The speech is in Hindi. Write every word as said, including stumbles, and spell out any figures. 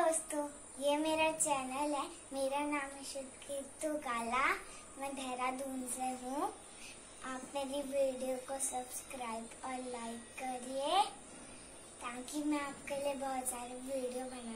दोस्तों, ये मेरा चैनल है। मेरा नाम है शुभकीर्ति काला। मैं देहरादून से हूँ। आप मेरी वीडियो को सब्सक्राइब और लाइक करिए ताकि मैं आपके लिए बहुत सारे वीडियो बना